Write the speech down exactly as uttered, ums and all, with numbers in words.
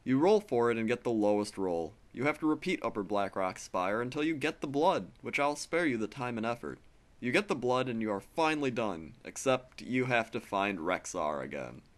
You roll for it and get the lowest roll. You have to repeat Upper Blackrock Spire until you get the blood, which I'll spare you the time and effort. You get the blood and you are finally done, except you have to find Rexar again.